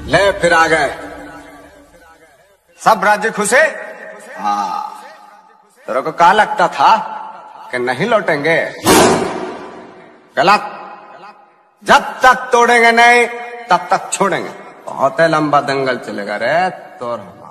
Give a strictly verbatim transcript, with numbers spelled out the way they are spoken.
ले फिर आ गए सब राज्य खुशे। हाँ, तेरे को क्या लगता था कि नहीं लौटेंगे? गलत। जब तक तोड़ेंगे नहीं तब तक छोड़ेंगे। बहुत लंबा दंगल चलेगा रे तोर।